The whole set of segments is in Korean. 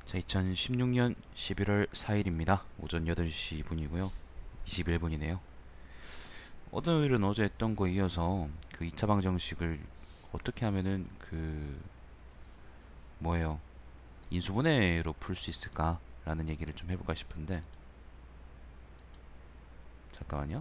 자, 2016년 11월 4일입니다. 오전 8시 분이고요. 21분이네요. 오늘은 어제 했던 거에 이어서 그 2차 방정식을 어떻게 하면은 뭐예요? 인수분해로 풀 수 있을까라는 얘기를 좀 해볼까 싶은데, 잠깐만요.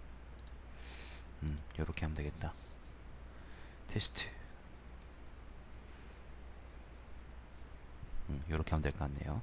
이렇게 하면 되겠다. 테스트. 이렇게 하면 될 것 같네요.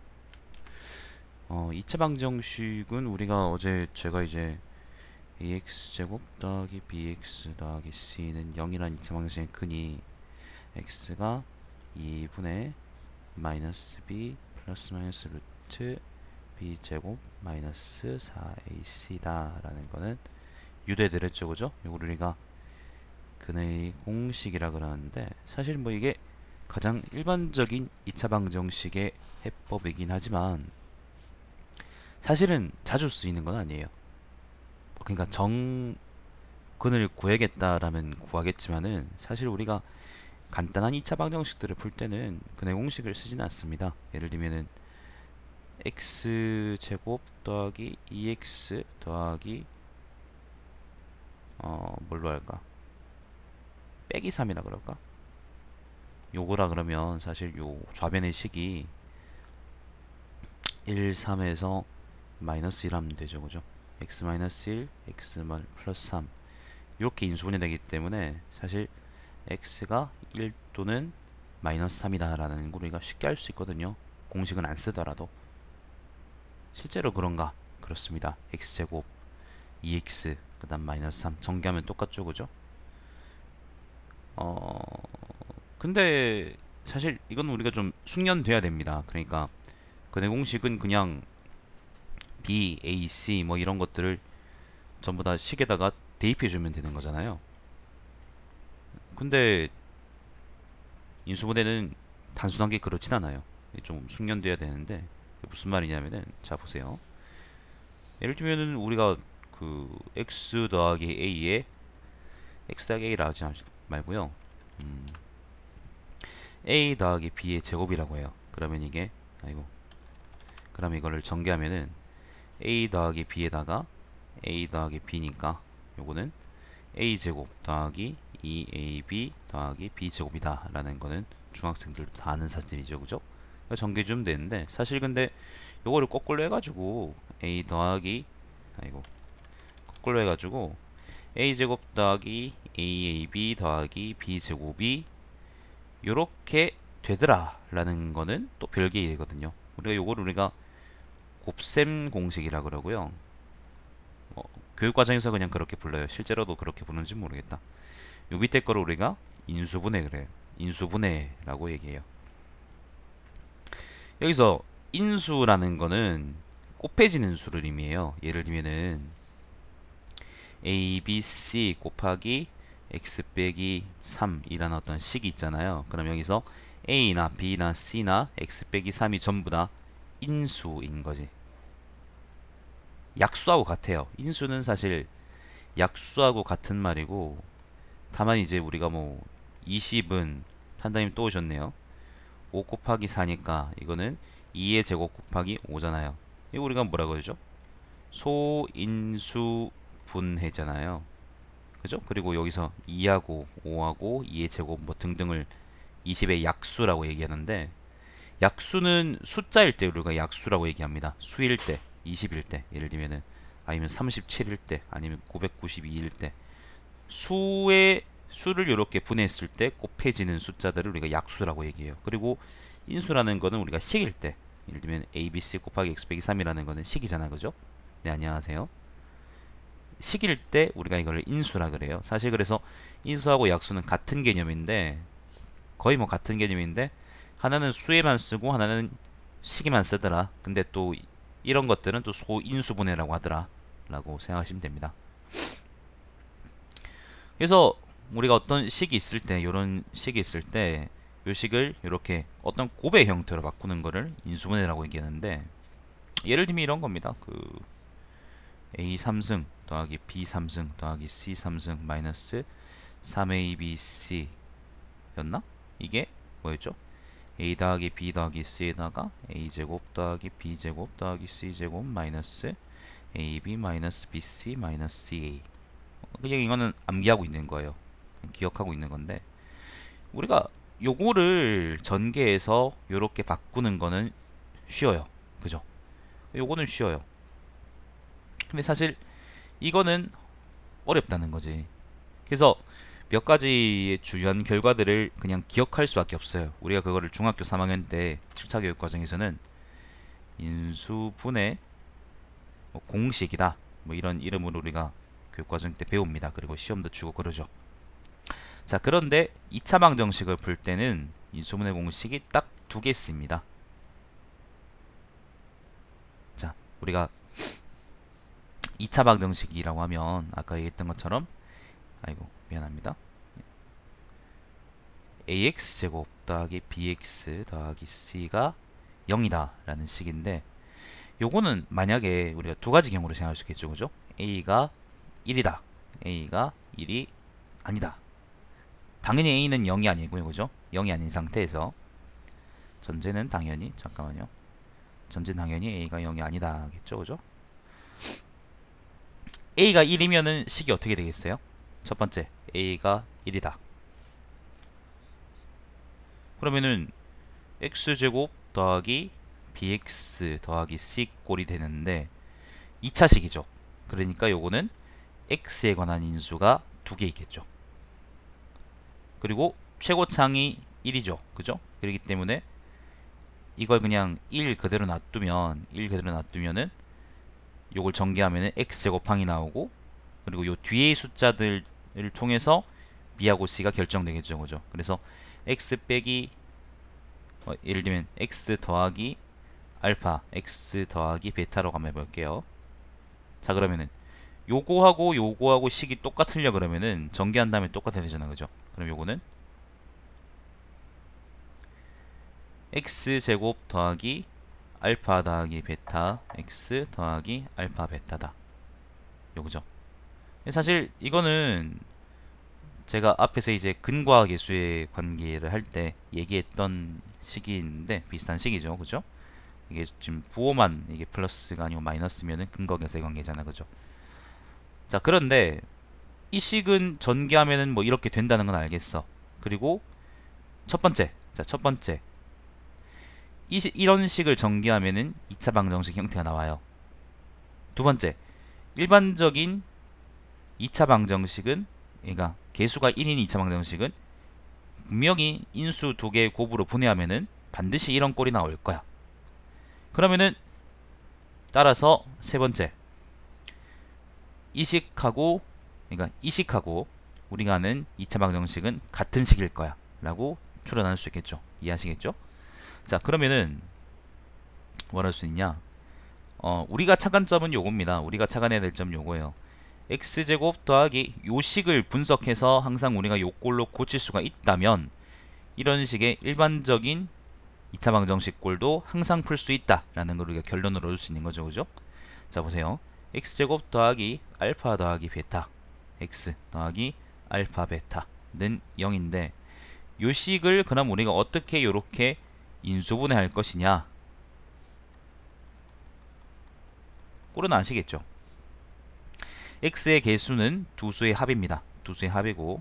2차 방정식은 우리가 어제 제가 이제 ax제곱 더하기 bx 더하기 c는 0이라는 2차 방정식의 근이 x가 2분의 마이너스 b 플러스 마이너스 루트 b제곱 마이너스 4ac다 라는 거는 유도해드렸죠, 그죠? 이걸 우리가 근의 공식이라 그러는데, 사실 뭐 이게 가장 일반적인 2차 방정식의 해법이긴 하지만 사실은 자주 쓰이는 건 아니에요. 그러니까 정근을 구하겠다라면 구하겠지만은 사실 우리가 간단한 2차 방정식들을 풀 때는 근의 공식을 쓰지는 않습니다. 예를 들면은 x제곱 더하기 2x 더하기 뭘로 할까? 빼기 3이라 그럴까? 요거라 그러면 사실 요 좌변의 식이 1, 3에서 마이너스 1 하면 되죠, 그죠? x 마이너스 1, x 플러스 3 이렇게 인수분해 되기 때문에 사실 x가 1 또는 마이너스 3이다 라는 걸 우리가 쉽게 알 수 있거든요. 공식은 안 쓰더라도. 실제로 그런가? 그렇습니다. x제곱 2x 그 다음 마이너스 3 전개하면 똑같죠, 그죠? 근데 사실 이건 우리가 좀 숙련돼야 됩니다. 그러니까 근의 공식은 그냥 b, a, c 뭐 이런 것들을 전부 다 식에다가 대입해주면 되는 거잖아요. 근데 인수분해는 단순한 게 그렇진 않아요. 좀 숙련돼야 되는데, 무슨 말이냐면은, 자 보세요. 예를 들면은 우리가 x 더하기 a에 x 더하기 a라 하지 말고요. a 더하기 b의 제곱이라고 해요. 그러면 이게 그러면 이거를 전개하면은 a 더하기 b에다가 a 더하기 b니까 요거는 a 제곱 더하기 2ab 더하기 b 제곱이다 라는 거는 중학생들도 다 아는 사실이죠, 그죠? 전개 주면 되는데, 사실 근데 요거를 거꾸로 해가지고 a 더하기 거꾸로 해가지고 a 제곱 더하기 aab 더하기 b 제곱이 요렇게 되더라 라는 거는 또 별개의 일이거든요. 우리가 곱셈 공식이라 그러고요. 교육과정에서 그냥 그렇게 불러요. 실제로도 그렇게 부르는지 모르겠다. 요 밑에 거를 우리가 인수분해 그래요. 인수분해라고 얘기해요. 여기서 인수라는 거는 곱해지는 수를 의미해요. 예를 들면은 a, b, c 곱하기 x 빼기 3이라는 어떤 식이 있잖아요. 그럼 여기서 a나 b나 c나 x 빼기 3이 전부 다 인수인 거지. 약수하고 같아요. 인수는 사실 약수하고 같은 말이고, 다만 이제 우리가 뭐 20은 판다님 또 오셨네요. 5 곱하기 4니까 이거는 2의 제곱 곱하기 5잖아요. 이거 우리가 뭐라 그러죠? 소인수 분해잖아요. 그죠? 그리고 여기서 2하고 5하고 2의 제곱 뭐 등등을 20의 약수라고 얘기하는데, 약수는 숫자일 때 우리가 약수라고 얘기합니다. 수일 때, 20일 때, 예를 들면은 아니면 37일 때, 아니면 992일 때, 수를 이렇게 분해했을 때 곱해지는 숫자들을 우리가 약수라고 얘기해요. 그리고 인수라는 거는 우리가 식일 때, 예를 들면 ABC 곱하기 x 빼기 3이라는 거는 식이잖아, 그죠? 네, 안녕하세요. 식일 때 우리가 이걸 인수라 그래요. 사실 그래서 인수하고 약수는 같은 개념인데, 거의 뭐 같은 개념인데, 하나는 수에만 쓰고 하나는 식에만 쓰더라. 근데 또 이런 것들은 또 소인수분해라고 하더라 라고 생각하시면 됩니다. 그래서 우리가 어떤 식이 있을 때, 이런 식이 있을 때 이 식을 이렇게 어떤 곱의 형태로 바꾸는 거를 인수분해라고 얘기하는데, 예를 들면 이런 겁니다. a 3승 더하기 b 3승 더하기 c 3승 마이너스 3abc 였나? 이게 뭐였죠? a 더하기 b 더하기 c에다가 a제곱 더하기 b제곱 더하기 c제곱 마이너스 ab 마이너스 bc 마이너스 ca. 그냥 이거는 암기하고 있는 거예요. 기억하고 있는 건데, 우리가 요거를 전개해서 요렇게 바꾸는 거는 쉬워요. 그죠? 요거는 쉬워요. 근데 사실 이거는 어렵다는 거지. 그래서 몇 가지의 주요한 결과들을 그냥 기억할 수밖에 없어요. 우리가 그거를 중학교 3학년 때 7차 교육 과정에서는 인수분해 뭐 공식이다 뭐 이런 이름으로 우리가 교육 과정 때 배웁니다. 그리고 시험도 치고 그러죠. 자, 그런데 2차 방정식을 풀 때는 인수분해 공식이 딱 두 개 있습니다. 자, 우리가 2차 방정식이라고 하면 아까 얘기했던 것처럼, 아이고 미안합니다, ax제곱 더하기 bx 더하기 c가 0이다 라는 식인데, 요거는 만약에 우리가 두 가지 경우로 생각할 수 있겠죠. 그죠? a가 1이다, a가 1이 아니다. 당연히 a는 0이 아니고요. 그죠? 0이 아닌 상태에서 전제는 당연히, 잠깐만요, 전제는 당연히 a가 0이 아니다 겠죠. 그죠? a가 1이면은 식이 어떻게 되겠어요? 첫 번째, a가 1이다. 그러면은 x제곱 더하기 bx 더하기 c 꼴이 되는데 2차식이죠. 그러니까 요거는 x에 관한 인수가 두 개 있겠죠. 그리고 최고창이 1이죠. 그죠? 그렇기 때문에 이걸 그냥 1 그대로 놔두면은 요걸 전개하면은 x제곱항이 나오고, 그리고 요 뒤의 숫자들을 통해서 b하고 c가 결정되겠죠. 그죠? 그래서 x 빼기 예를 들면 x 더하기 알파, x 더하기 베타로 한번 해볼게요. 자, 그러면은 요거하고 식이 똑같으려 그러면은 전개한 다음에 똑같아야 되잖아. 그죠? 그럼 요거는 x제곱 더하기 알파 더하기 베타 x 더하기 알파 베타다. 요거죠. 사실 이거는 제가 앞에서 이제 근과 계수의 관계를 할 때 얘기했던 식인데 비슷한 식이죠. 그죠? 이게 지금 부호만 이게 플러스가 아니고 마이너스면은 근과 계수의 관계잖아. 그죠? 자, 그런데 이 식은 전개하면은 뭐 이렇게 된다는 건 알겠어. 그리고 첫 번째, 이런 식을 전개하면은 2차 방정식 형태가 나와요. 두 번째, 일반적인 2차 방정식은, 그러니까 개수가 1인 2차 방정식은 분명히 인수 두 개의 곱으로 분해하면은 반드시 이런 꼴이 나올 거야. 그러면은 따라서 세 번째, 그러니까 이식하고 우리가 아는 2차 방정식은 같은 식일 거야 라고 추론할 수 있겠죠. 이해하시겠죠? 자, 그러면은 뭘 할 수 있냐? 우리가 착안 점은 요겁니다. 우리가 착안해야 될 점 요거예요. x제곱 더하기 요 식을 분석해서 항상 우리가 요 꼴로 고칠 수가 있다면 이런 식의 일반적인 2차 방정식 꼴도 항상 풀 수 있다 라는 걸 우리가 결론으로 얻을 수 있는 거죠. 그죠? 자, 보세요. x제곱 더하기 알파 더하기 베타 x 더하기 알파 베타는 0인데 요 식을 그럼 우리가 어떻게 요렇게 인수분해할 것이냐? 꼴은 아시겠죠? x의 개수는 두 수의 합입니다. 두 수의 합이고,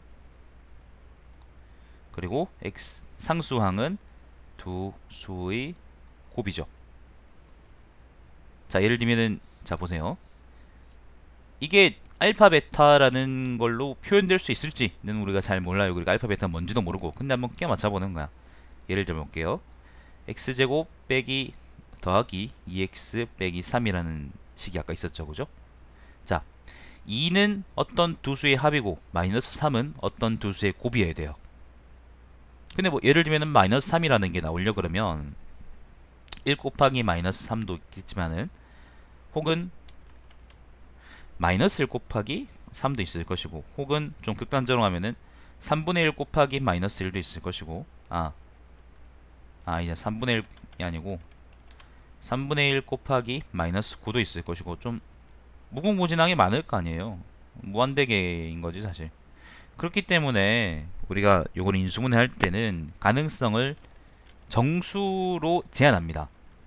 그리고 x 상수항은 두 수의 곱이죠. 자, 예를 들면은, 자, 보세요. 이게 알파 베타라는 걸로 표현될 수 있을지는 우리가 잘 몰라요. 그리고 알파 베타가 뭔지도 모르고. 근데 한번 끼워 맞춰 보는 거야. 예를 들어 볼게요. x제곱 빼기 더하기 2x 빼기 3이라는 식이 아까 있었죠. 그죠? 자, 2는 어떤 두 수의 합이고 마이너스 3은 어떤 두 수의 곱이어야 돼요. 근데 뭐 예를 들면 마이너스 3이라는 게 나오려 그러면 1 곱하기 마이너스 3도 있겠지만은, 혹은 마이너스 1 곱하기 3도 있을 것이고, 혹은 좀 극단적으로 하면은 3분의 1 곱하기 마이너스 1도 있을 것이고, 이제 3분의 1이 아니고 3분의 1 곱하기 마이너스 9도 있을 것이고, 좀 무궁무진하게 많을 거 아니에요. 무한대개인 거지 사실. 그렇기 때문에 우리가 요걸 인수분해 할 때는 가능성을 정수로 제한합니다.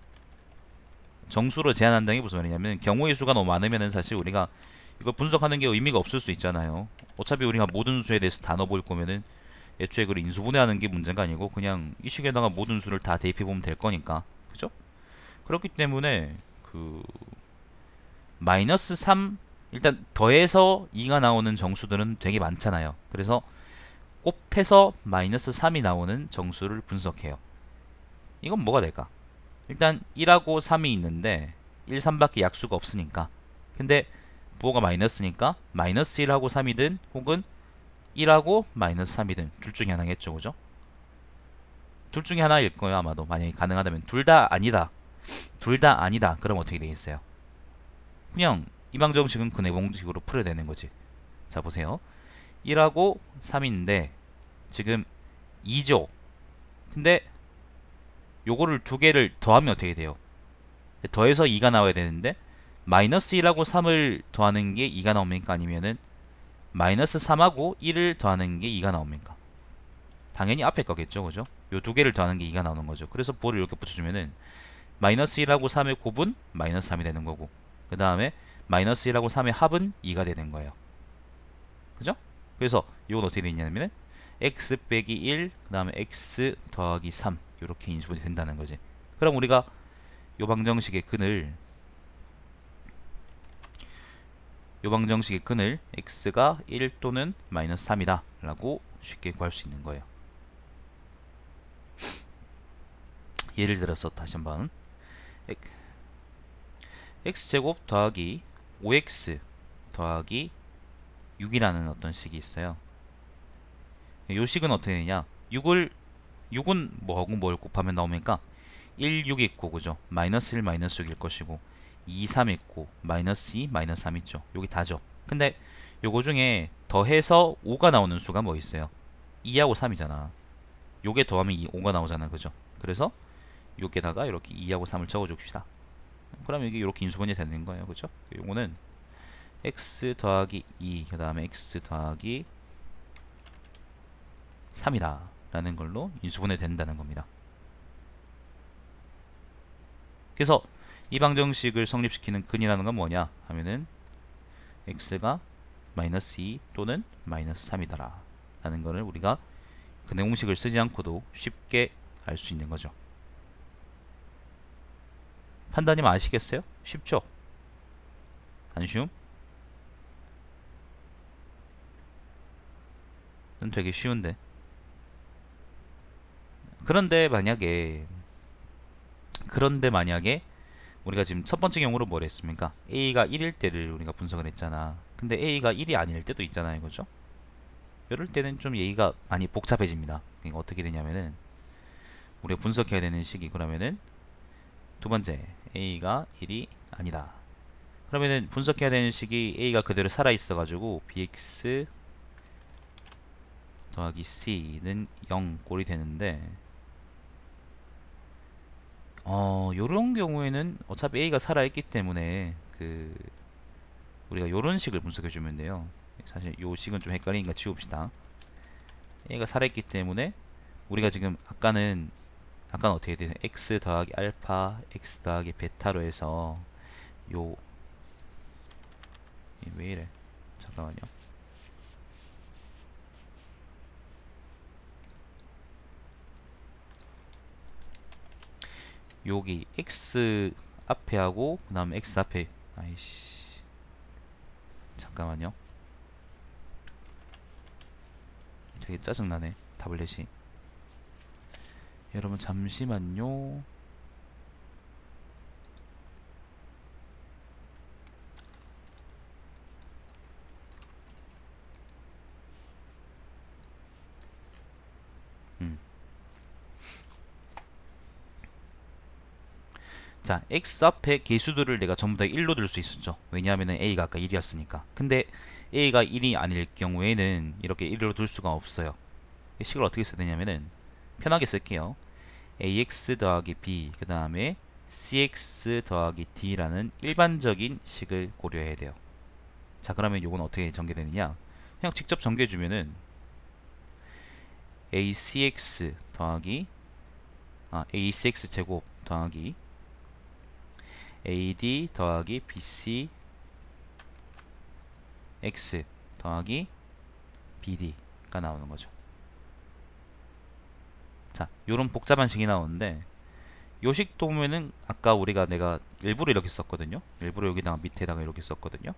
정수로 제한한다는 게 무슨 말이냐면 경우의 수가 너무 많으면은 사실 우리가 이걸 분석하는 게 의미가 없을 수 있잖아요. 어차피 우리가 모든 수에 대해서 다 넣어볼 거면은 애초에 그걸 인수분해하는 게 문제가 아니고 그냥 이 식에다가 모든 수를 다 대입해 보면 될 거니까, 그죠? 그렇기 때문에 그 마이너스 3 일단 더해서 2가 나오는 정수들은 되게 많잖아요. 그래서 곱해서 마이너스 3이 나오는 정수를 분석해요. 이건 뭐가 될까? 일단 1하고 3이 있는데 1, 3밖에 약수가 없으니까, 근데 부호가 마이너스니까 마이너스 1하고 3이든 혹은 1하고 마이너스 3이든 둘 중에 하나겠죠, 그죠? 둘 중에 하나일 거예요, 아마도. 만약에 가능하다면. 둘 다 아니다, 둘 다 아니다, 그럼 어떻게 되겠어요? 그냥 이방정식은 근해공식으로 풀어야 되는 거지. 자, 보세요. 1하고 3인데 지금 2죠. 근데 요거를 두 개를 더하면 어떻게 돼요? 더해서 2가 나와야 되는데 마이너스 1하고 3을 더하는 게 2가 나옵니까? 아니면은 마이너스 3하고 1을 더하는 게 2가 나옵니까? 당연히 앞에 거겠죠, 그죠? 요 두 개를 더하는 게 2가 나오는 거죠. 그래서 부호를 이렇게 붙여주면은 마이너스 1하고 3의 곱은 마이너스 3이 되는 거고, 그 다음에 마이너스 1하고 3의 합은 2가 되는 거예요. 그죠? 그래서 이건 어떻게 되냐면은 x 빼기 1, 그 다음에 x 더하기 3 이렇게 인수분해 된다는 거지. 그럼 우리가 요 방정식의 근을 x가 1 또는 마이너스 3이다 라고 쉽게 구할 수 있는 거예요. 예를 들어서 다시 한번 x제곱 더하기 5x 더하기 6이라는 어떤 식이 있어요. 이 식은 어떻게 되냐? 6은 뭐하고 뭘 곱하면 나옵니까? 1, 6 있고, 그죠? 마이너스 1, 마이너스 6일 것이고 2, 3 있고 마이너스 2, 마이너스 3 있죠. 여기 다죠. 근데 요거 중에 더해서 5가 나오는 수가 뭐 있어요? 2하고 3이잖아. 요게 더하면 5가 나오잖아, 그죠? 그래서 여기에다가 이렇게 2하고 3을 적어줍시다. 그럼 이게 이렇게 인수분해 되는 거예요, 그죠? 요거는 x 더하기 2, 그 다음에 x 더하기 3이다 라는 걸로 인수분해 된다는 겁니다. 그래서 이 방정식을 성립시키는 근이라는 건 뭐냐 하면은 x가 마이너스 2 또는 마이너스 3이다 라는 것을 우리가 근해 공식을 쓰지 않고도 쉽게 알 수 있는 거죠. 판단님 아시겠어요? 쉽죠? 안 쉬움? 되게 쉬운데. 그런데 만약에 우리가 지금 첫 번째 경우로 뭘 했습니까? A가 1일 때를 우리가 분석을 했잖아. 근데 A가 1이 아닐 때도 있잖아요, 그죠? 이럴 때는 좀 얘기가 많이 복잡해집니다. 그러니까 어떻게 되냐면은 우리가 분석해야 되는 식이, 그러면은 두 번째 A가 1이 아니다. 그러면은 분석해야 되는 식이 A가 그대로 살아있어 가지고 bx 더하기 c는 0 꼴이 되는데, 요런 경우에는 어차피 A가 살아있기 때문에 우리가 요런 식을 분석해 주면 돼요. 사실 요 식은 좀 헷갈리니까 지웁시다. A가 살아있기 때문에 우리가 지금 아까는 어떻게 돼요? x 더하기 알파, x 더하기 베타로 해서 왜 이래? 잠깐만요. 여기 x 앞에 하고 그 다음에 x 앞에, 아이씨, 잠깐만요. 되게 짜증나네, 타블렛이. 여러분 잠시만요. 자, x 앞에 개수들을 내가 전부 다 1로 둘 수 있었죠. 왜냐하면 a가 아까 1이었으니까. 근데 a가 1이 아닐 경우에는 이렇게 1로 둘 수가 없어요. 이 식을 어떻게 써야 되냐면은 편하게 쓸게요. ax 더하기 b, 그 다음에 cx 더하기 d라는 일반적인 식을 고려해야 돼요. 자, 그러면 요건 어떻게 전개되느냐? 그냥 직접 전개해주면은 acx 더하기 ACX 제곱 더하기 AD 더하기 BC X 더하기 BD가 나오는 거죠. 자, 요런 복잡한 식이 나오는데 요식 도면은 아까 내가 일부러 이렇게 썼거든요. 일부러 여기다가 밑에다가 이렇게 썼거든요.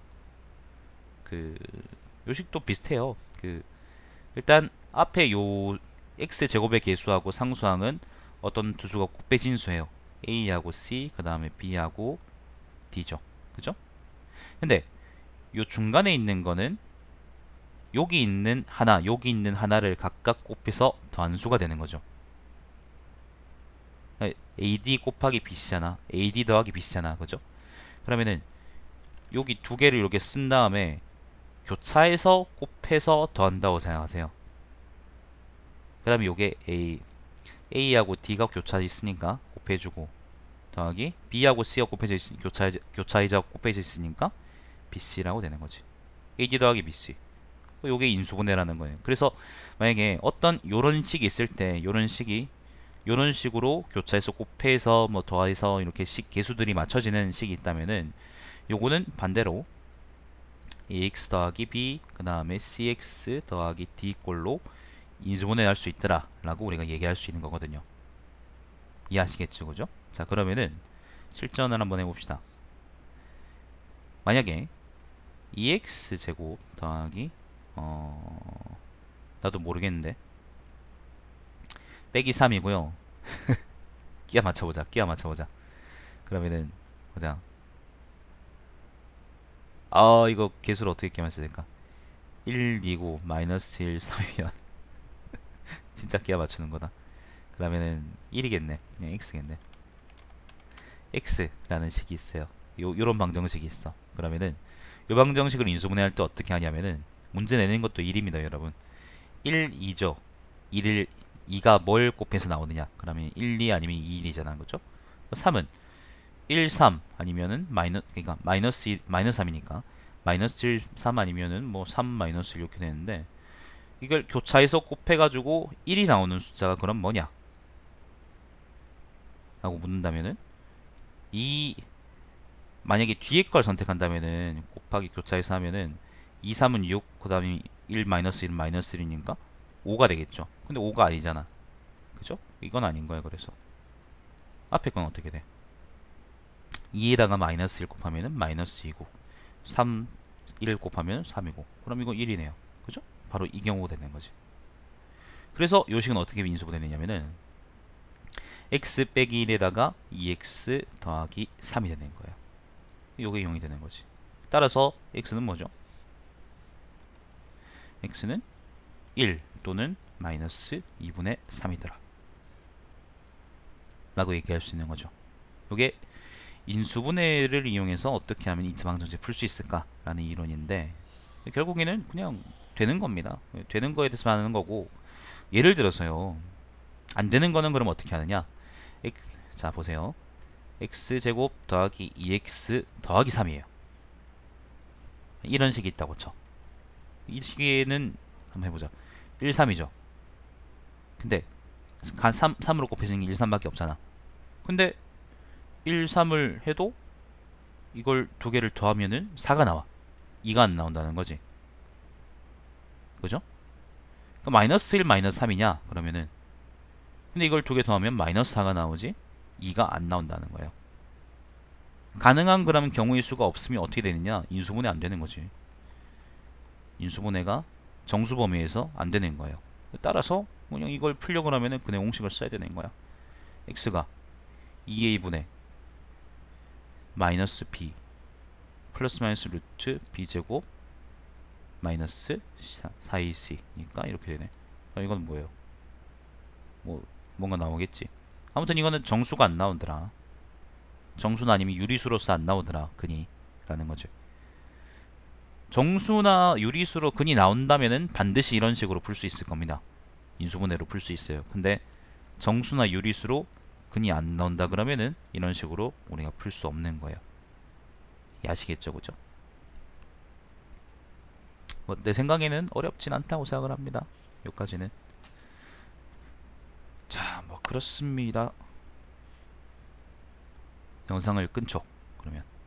요식도 비슷해요. 일단 앞에 요 x제곱의 개수하고 상수항은 어떤 두 수가 곱배진수예요. a하고 c, 그 다음에 b하고 d죠. 그죠? 근데 요 중간에 있는 거는 여기 있는 하나, 여기 있는 하나를 각각 곱해서 더한 수가 되는 거죠. AD 곱하기 BC잖아. AD 더하기 BC잖아. 그죠? 그러면은 여기 두 개를 이렇게 쓴 다음에 교차해서 곱해서 더한다고 생각하세요. 그러면 요게 A하고 D가 교차해 있으니까 곱해주고 더하기 B하고 C가 곱해져 교차이자 곱해져 있으니까 BC라고 되는 거지. AD 더하기 BC. 요게 인수분해라는 거예요. 그래서 만약에 어떤 요런 식이 있을 때 요런 식으로 교차해서 곱해서 뭐 더해서 이렇게 개수들이 맞춰지는 식이 있다면은 요거는 반대로 ax 더하기 b 그 다음에 cx 더하기 d 꼴로 인수분해할 수 있더라 라고 우리가 얘기할 수 있는 거거든요. 이해하시겠죠? 그죠? 자, 그러면은 실전을 한번 해봅시다. 만약에 2x 제곱 더하기 나도 모르겠는데 빼기 3이고요. 끼워 맞춰보자. 그러면은 보자. 이거 개수를 어떻게 끼워 맞춰야 될까? 1, 2고 마이너스 1, 3이면 진짜 끼워 맞추는 거다. 그러면은 1이겠네. 그냥 x겠네. x라는 식이 있어요. 요런 방정식이 있어. 그러면은 요 방정식을 인수분해할 때 어떻게 하냐면은 문제 내는 것도 1입니다, 여러분. 1, 2죠. 2가 뭘 곱해서 나오느냐? 그러면 1, 2 아니면 2, 1이잖아. 그죠? 3은 1, 3 아니면은 그러니까 마이너스 3이니까 마이너스 1, 3 아니면은 뭐 3 마이너스 1 이렇게 되는데 이걸 교차해서 곱해가지고 1이 나오는 숫자가 그럼 뭐냐? 라고 묻는다면은 만약에 뒤에 걸 선택한다면은 곱하기 교차해서 하면은 2, 3은 6, 그 다음에 1 마이너스 1은 마이너스 1이니까 5가 되겠죠. 근데 5가 아니잖아. 그죠? 이건 아닌 거야. 그래서 앞에 건 어떻게 돼? 2에다가 마이너스 1 곱하면은 마이너스 2고 3, 1 곱하면 3이고 그럼 이거 1이네요. 그죠? 바로 이 경우가 되는 거지. 그래서 요 식은 어떻게 인수분해되냐면은 x 빼기 1에다가 2x 더하기 3이 되는 거예요. 요게 0이 되는 거지. 따라서 x는 뭐죠? x는 1 또는 마이너스 2분의 3이더라 라고 얘기할 수 있는 거죠. 요게 인수분해를 이용해서 어떻게 하면 이차방정식 풀 수 있을까 라는 이론인데 결국에는 그냥 되는 겁니다. 되는 거에 대해서 하는 거고 예를 들어서요. 안 되는 거는 그럼 어떻게 하느냐? 자 보세요. x제곱 더하기 2x 더하기 3이에요. 이런 식이 있다고 쳐. 이 식에는 한번 해보자. 1, 3이죠. 근데 3으로 곱해지는 게 1, 3밖에 없잖아. 근데 1, 3을 해도 이걸 두 개를 더하면은 4가 나와. 2가 안 나온다는 거지. 그죠? 그럼 마이너스 1, 마이너스 3이냐? 그러면은 근데 이걸 두 개 더하면 마이너스 4가 나오지 2가 안 나온다는 거예요. 가능한 그러면 경우의 수가 없으면 어떻게 되느냐? 인수분해 안 되는 거지. 인수분해가 정수 범위에서 안 되는 거예요. 따라서 그냥 이걸 풀려고 하면은 그네 공식을 써야 되는 거야. x가 2a분의 마이너스 b 플러스 마이너스 루트 b제곱 마이너스 4ac 니까 이렇게 되네. 이건 뭐예요? 뭔가 나오겠지. 아무튼 이거는 정수가 안 나오더라. 정수나 아니면 유리수로서 안 나오더라. 근이 라는 거죠. 정수나 유리수로 근이 나온다면은 반드시 이런 식으로 풀 수 있을 겁니다. 인수분해로 풀 수 있어요. 근데 정수나 유리수로 근이 안 나온다 그러면은 이런 식으로 우리가 풀 수 없는 거예요. 아시겠죠? 그죠? 내 생각에는 어렵진 않다고 생각을 합니다. 여기까지는. 자, 그렇습니다. 영상을 끊죠. 그러면